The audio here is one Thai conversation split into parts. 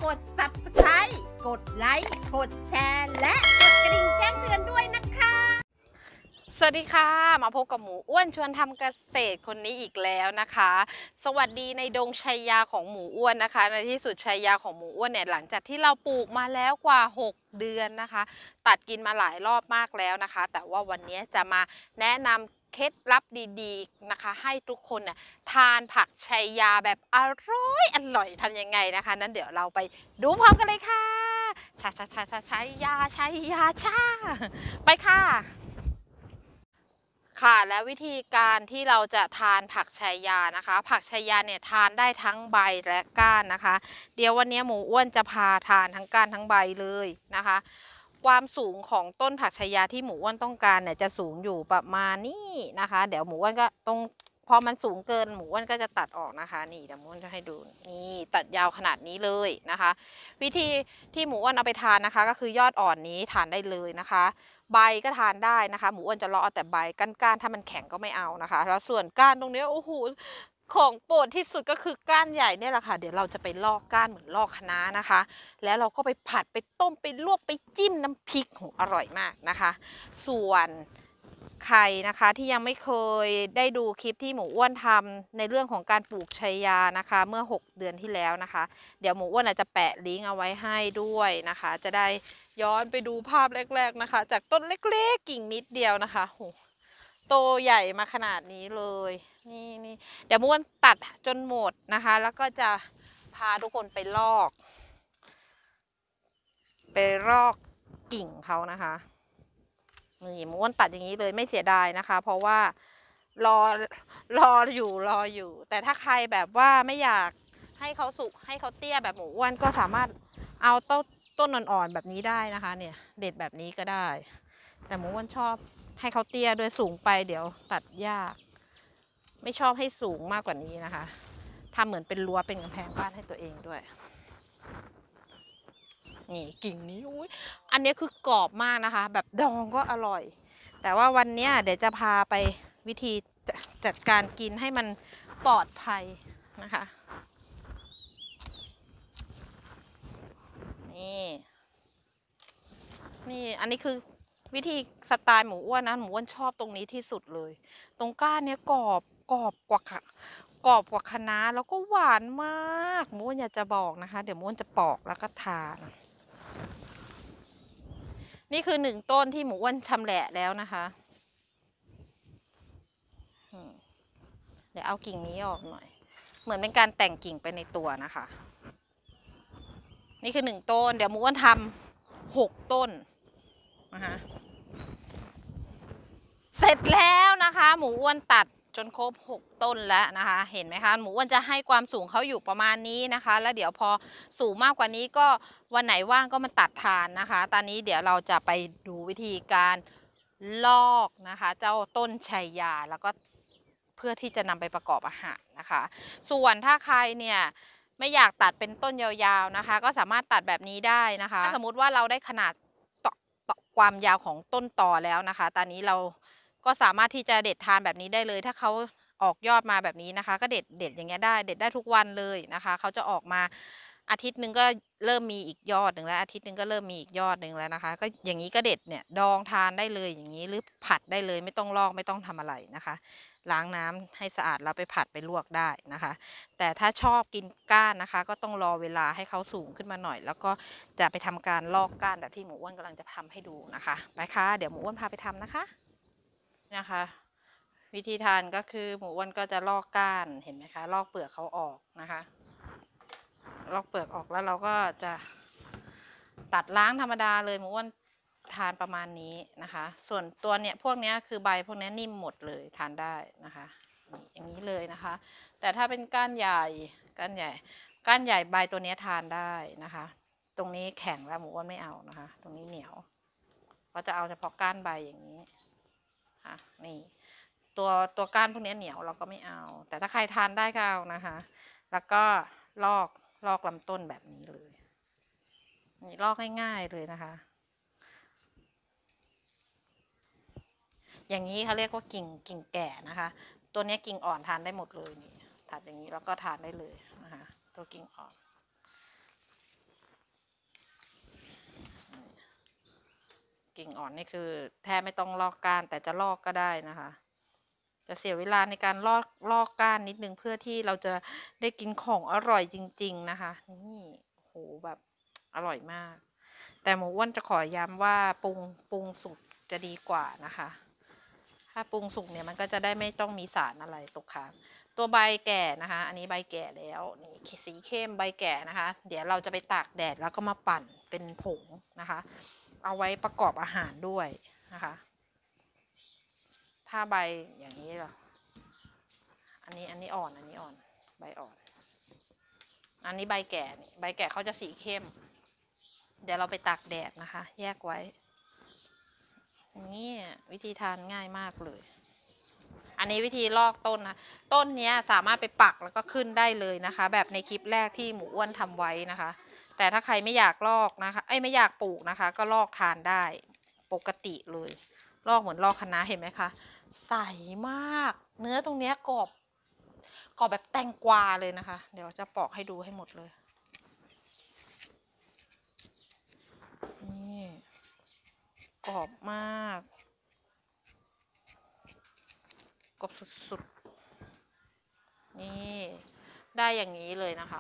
กด Subscribe กดไลค์กดแชร์และกดกระดิ่งแจ้งเตือนด้วยนะคะสวัสดีค่ะมาพบกับหมูอ้วนชวนทำเกษตรคนนี้อีกแล้วนะคะสวัสดีในดงชัยยาของหมูอ้วนนะคะในที่สุดชัยยาของหมูอ้วนเนี่ยหลังจากที่เราปลูกมาแล้วกว่า6 เดือนนะคะตัดกินมาหลายรอบมากแล้วนะคะแต่ว่าวันนี้จะมาแนะนำเคล็ดลับดีๆนะคะให้ทุกคนเนี่ยทานผักชัยยาแบบอร่อยทำยังไงนะคะนั้นเดี๋ยวเราไปดูพร้อมกันเลยค่ะชัยยาชาไปค่ะ ค่ะและวิธีการที่เราจะทานผักชัยยานะคะผักชัยยาเนี่ยทานได้ทั้งใบและก้านนะคะเดี๋ยววันนี้หมูอ้วนจะพาทานทั้งก้านทั้งใบเลยนะคะความสูงของต้นผักชัยยาที่หมูอ้วนต้องการเนี่ยจะสูงอยู่ประมาณนี้นะคะเดี๋ยวหมูอ้วนก็ตรงพอมันสูงเกินหมูอ้วนก็จะตัดออกนะคะนี่เดี๋ยวหมูอ้วนจะให้ดูนี่ตัดยาวขนาดนี้เลยนะคะวิธีที่หมูอ้วนเอาไปทานนะคะก็คือยอดอ่อนนี้ทานได้เลยนะคะใบก็ทานได้นะคะหมูอ้วนจะเลาะเอาแต่ใบก้านถ้ามันแข็งก็ไม่เอานะคะแล้วส่วนก้านตรงนี้โอ้โหของโปรดที่สุดก็คือก้านใหญ่เนี่ยแหละค่ะเดี๋ยวเราจะไปลอกก้านเหมือนลอกคะน้านะคะแล้วเราก็ไปผัดไปต้มไปลวกไปจิ้มน้ำพริกโหอร่อยมากนะคะส่วนใครนะคะที่ยังไม่เคยได้ดูคลิปที่หมูอ้วนทำในเรื่องของการปลูกชัยยานะคะเมื่อ6 เดือนที่แล้วนะคะเดี๋ยวหมูอ้วนอาจจะแปะลิงก์เอาไว้ให้ด้วยนะคะจะได้ย้อนไปดูภาพแรกๆนะคะจากต้นเล็กๆกิ่งนิดเดียวนะคะโหโตใหญ่มาขนาดนี้เลยนี่เดี๋ยวหมูอ้วนตัดจนหมดนะคะแล้วก็จะพาทุกคนไปลอกกิ่งเขานะคะนี่หมูอ้วนตัดอย่างนี้เลยไม่เสียดายนะคะเพราะว่ารอรออยู่แต่ถ้าใครแบบว่าไม่อยากให้เขาสุกให้เขาเตี้ยแบบหมูอ้วนก็สามารถเอาต้นอ่อนๆแบบนี้ได้นะคะเนี่ยเด็ดแบบนี้ก็ได้แต่หมูอ้วนชอบให้เขาเตี้ยโดยสูงไปเดี๋ยวตัดยากไม่ชอบให้สูงมากกว่านี้นะคะทำเหมือนเป็นรั้วเป็นกำแพงบ้านให้ตัวเองด้วยนี่กิ่งนี้อุ้ยอันนี้คือกรอบมากนะคะแบบดองก็อร่อยแต่ว่าวันนี้เดี๋ยวจะพาไปวิธีจัดการกินให้มันปลอดภัยนะคะนี่อันนี้คือวิธีสไตล์หมูอ้วนนะหมูอ้วนชอบตรงนี้ที่สุดเลยตรงก้านเนี้ยกรอบกว่าคะน้าแล้วก็หวานมากหมูอ้วนอยากจะบอกนะคะเดี๋ยวหมูอ้วนจะปอกแล้วก็ทานนี่คือ1 ต้นที่หมูอ้วนชำแหละแล้วนะคะเดี๋ยวเอากิ่งนี้ออกหน่อยเหมือนเป็นการแต่งกิ่งไปในตัวนะคะนี่คือ1 ต้นเดี๋ยวหมูอ้วนทำ6 ต้นนะคะเสร็จแล้วนะคะหมูอ้วนตัดจนครบ6 ต้นแล้วนะคะเห็นไหมคะหมูอ้วนจะให้ความสูงเขาอยู่ประมาณนี้นะคะแล้วเดี๋ยวพอสูงมากกว่านี้ก็วันไหนว่างก็มาตัดทานนะคะตอนนี้เดี๋ยวเราจะไปดูวิธีการลอกนะคะเจ้าต้นชัยยาแล้วก็เพื่อที่จะนำไปประกอบอาหารนะคะส่วนถ้าใครเนี่ยไม่อยากตัดเป็นต้นยาวๆนะคะก็สามารถตัดแบบนี้ได้นะคะถ้าสมมุติว่าเราได้ขนาดความยาวของต้นตอแล้วนะคะตอนนี้เราก็สามารถที่จะเด็ดทานแบบนี้ได้เลยถ้าเขาออกยอดมาแบบนี้นะคะก็เด็ดอย่างเงี้ยได้เด็ดได้ทุกวันเลยนะคะเขาจะออกมาอาทิตย์หนึ่งก็เริ่มมีอีกยอดหนึ่งแล้วอาทิตย์หนึ่งก็เริ่มมีอีกยอดหนึ่งแล้วนะคะก็อย่างนี้ก็เด็ดเนี่ยดองทานได้เลยอย่างนี้หรือผัดได้เลยไม่ต้องลอกไม่ต้องทำอะไรนะคะล้างน้ำให้สะอาดแล้วไปผัดไปลวกได้นะคะแต่ถ้าชอบกินก้านนะคะก็ต้องรอเวลาให้เขาสูงขึ้นมาหน่อยแล้วก็จะไปทำการลอกก้านแบบที่หมูอ้วนกำลังจะทำให้ดูนะคะไปค่ะเดี๋ยวหมูอ้วนพาไปทำนะคะวิธีทานก็คือหมูอ้วนก็จะลอกก้านเห็นไหมคะลอกเปลือกเขาออกนะคะลอกเปลือกออกแล้วเราก็จะตัดล้างธรรมดาเลยหมูอ้วนทานประมาณนี้นะคะส่วนตัวเนี่ยพวกนี้คือใบพวกนี้นิ่มหมดเลยทานได้นะคะอย่างนี้เลยนะคะแต่ถ้าเป็นก้านใหญ่ใบตัวนี้ทานได้นะคะตรงนี้แข็งแล้วหมูอ้วนไม่เอานะคะตรงนี้เหนียวก็จะเอาเฉพาะก้านใบอย่างนี้ค่ะนี่ตัวก้านพวกนี้เหนียวเราก็ไม่เอาแต่ถ้าใครทานได้ก็เอานะคะแล้วก็ลอกลำต้นแบบนี้เลยนี่ลอกง่ายๆเลยนะคะอย่างนี้เขาเรียกว่ากิ่งแก่นะคะตัวนี้กิ่งอ่อนทานได้หมดเลยนี่ตัดอย่างนี้แล้วก็ทานได้เลยนะคะตัวกิ่งอ่อนกิ่งอ่อนนี่คือแทบไม่ต้องลอกก้านแต่จะลอกก็ได้นะคะ จะเสียเวลาในการลอกก้านนิดนึงเพื่อที่เราจะได้กินของอร่อยจริงๆนะคะนี่โหแบบอร่อยมากแต่หมูอ้วนจะขอย้ำว่าปรุงสุกจะดีกว่านะคะถ้าปรุงสุกเนี่ยมันก็จะได้ไม่ต้องมีสารอะไรตกค้างตัวใบแก่นะคะอันนี้ใบแก่แล้วนี่สีเข้มใบแก่นะคะเดี๋ยวเราจะไปตากแดดแล้วก็มาปั่นเป็นผงนะคะเอาไว้ประกอบอาหารด้วยนะคะถ้าใบอย่างนี้ล่ะอันนี้อ่อนใบอ่อนอันนี้ใบแก่นี่ใบแก่เขาจะสีเข้มเดี๋ยวเราไปตากแดดนะคะแยกไว้นี่วิธีทานง่ายมากเลยอันนี้วิธีลอกต้นนะต้นนี้สามารถไปปักแล้วก็ขึ้นได้เลยนะคะแบบในคลิปแรกที่หมูอ้วนทำไว้นะคะแต่ถ้าใครไม่อยากลอกนะคะไม่อยากปลูกนะคะก็ลอกทานได้ปกติเลยลอกเหมือนลอกคะน้าเห็นไหมคะใสมากเนื้อตรงนี้กรอบแบบแตงกวาเลยนะคะเดี๋ยวจะปอกให้ดูให้หมดเลยนี่กรอบมากกรอบสุดๆนี่ได้อย่างนี้เลยนะคะ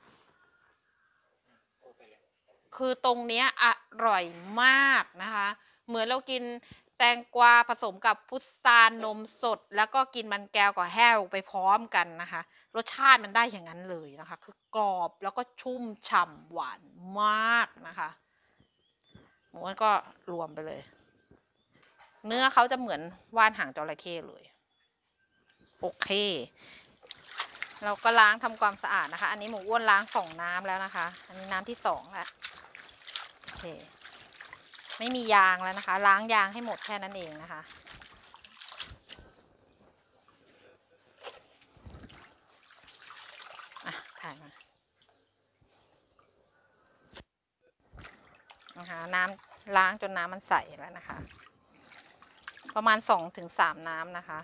คือตรงเนี้ยอร่อยมากนะคะเหมือนเรากินแตงกวาผสมกับพุทรานมสดแล้วก็กินมันแก้วกับแห้วไปพร้อมกันนะคะรสชาติมันได้อย่างนั้นเลยนะคะคือกรอบแล้วก็ชุ่มฉ่ำหวานมากนะคะหมูอ้วนก็รวมไปเลยเนื้อเขาจะเหมือนว่านหางจระเข้เลยโอเคเราก็ล้างทำความสะอาดนะคะอันนี้หมูอ้วนล้าง2 น้ำแล้วนะคะอันนี้น้ำที่2แล้วโอเคไม่มียางแล้วนะคะล้างยางให้หมดแค่นั้นเองนะคะถ่ายมานะคะน้ำล้างจนน้ำมันใสแล้วนะคะประมาณ2-3 น้ำนะคะ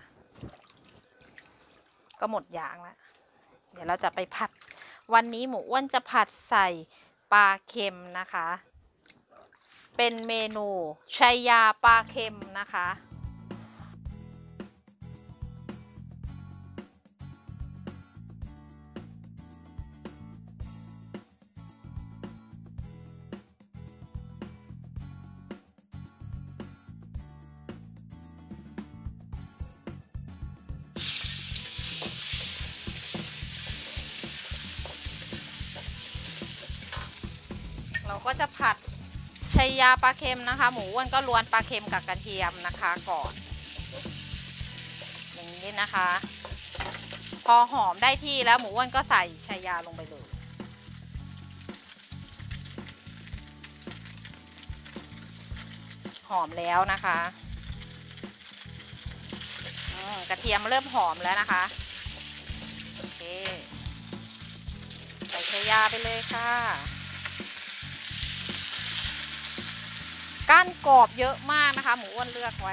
ก็หมดยางแล้วเดี๋ยวเราจะไปผัดวันนี้หมูอ้วนจะผัดใส่ปลาเค็มนะคะเป็นเมนูชัยยาปลาเค็มนะคะเราก็จะผัดชัยยาปลาเค็มนะคะหมูอ้วนก็ล้วนปลาเค็มกับกระเทียมนะคะก่อนอย่างนี้นะคะ พอหอมได้ที่แล้วหมูอ้วนก็ใส่ชัยยาลงไปเลยหอมแล้วนะคะกระเทียมเริ่มหอมแล้วนะคะโอเคใส่ชัยยาไปเลยค่ะก้านกรอบเยอะมากนะคะหมูอ้วนเลือกไว้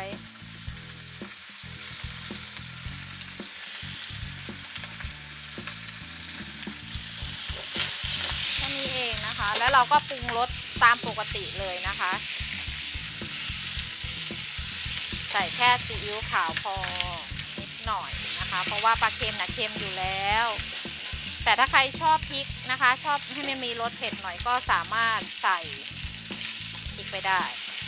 แค่นี้เองนะคะแล้วเราก็ปรุงรสตามปกติเลยนะคะใส่แค่ซีอิ๊วขาวพอนิดหน่อยนะคะเพราะว่าปลาเค็มนะเค็มอยู่แล้วแต่ถ้าใครชอบพริกนะคะชอบให้มันมีรสเผ็ดหน่อยก็สามารถใส่พริกไปได้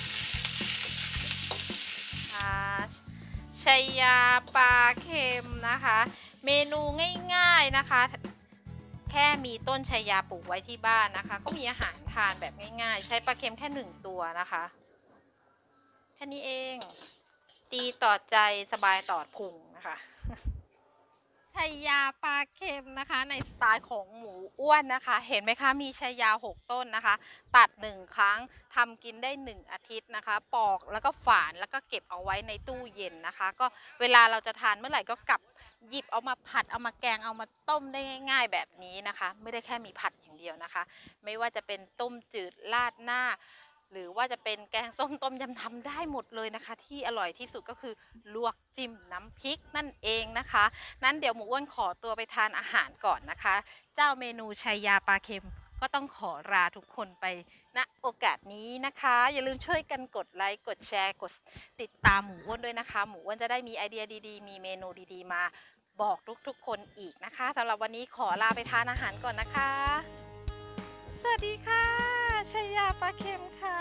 ชัยยาปลาเค็มนะคะเมนูง่ายๆนะคะแค่มีต้นชัยยาปลูกไว้ที่บ้านนะคะก็มีอาหารทานแบบง่ายๆใช้ปลาเค็มแค่1 ตัวนะคะแค่นี้เองดีต่อใจสบายต่อพุงนะคะชัยยาปลาเค็มนะคะในสไตล์ของหมูอ้วนนะคะเห็นไหมคะมีชัยยา6 ต้นนะคะตัด1 ครั้งทำกินได้1 อาทิตย์นะคะปอกแล้วก็ฝานแล้วก็เก็บเอาไว้ในตู้เย็นนะคะก็เวลาเราจะทานเมื่อไหร่ก็กลับหยิบเอามาผัดเอามาแกงเอามาต้มได้ง่ายๆแบบนี้นะคะไม่ได้แค่มีผัดอย่างเดียวนะคะไม่ว่าจะเป็นต้มจืดราดหน้าหรือว่าจะเป็นแกงส้มต้มยำทำได้หมดเลยนะคะที่อร่อยที่สุดก็คือลวกจิ้มน้ำพริกนั่นเองนะคะนั้นเดี๋ยวหมูอ้วนขอตัวไปทานอาหารก่อนนะคะเจ้าเมนูชัยยาปลาเค็มก็ต้องขอลาทุกคนไปณโอกาสนี้นะคะอย่าลืมช่วยกันกดไลค์กดแชร์กดติดตามหมูอ้วนด้วยนะคะหมูอ้วนจะได้มีไอเดียดีๆมีเมนูดีๆมาบอกทุกๆคนอีกนะคะสำหรับวันนี้ขอลาไปทานอาหารก่อนนะคะสวัสดีค่ะชายาปลาเค็มค่ะ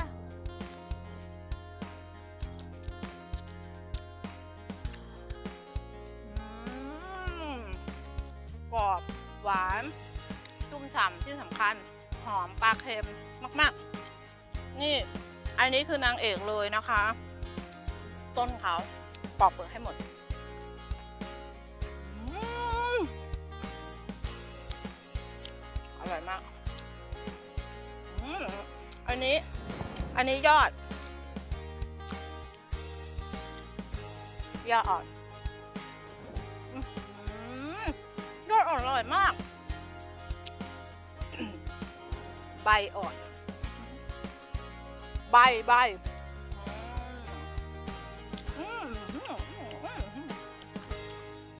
กรอบหวานชุ่มฉ่ำที่สำคัญหอมปลาเค็มมากๆนี่อันนี้คือนางเอกเลยนะคะต้นเขาปอกเปลือกให้หมดอร่อยมากอันนี้ยอดอ่อนยอดอ่อนอร่อยมากใบอ่อนใบ